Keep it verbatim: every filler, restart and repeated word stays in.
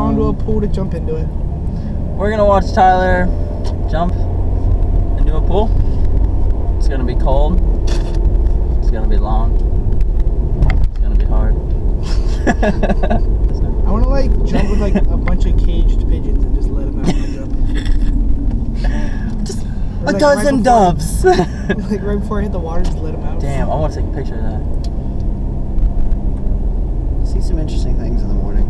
fall into a pool to jump into it. We're gonna watch Tyler jump into a pool. It's gonna be cold. It's gonna be long. It's gonna be hard. I wanna like jump with like a bunch of caged pigeons and just let them out and jump. Just Or, a like, dozen right doves. Like right before I hit the water, just let them out. Damn, I want to take a picture of that. See some interesting things in the morning.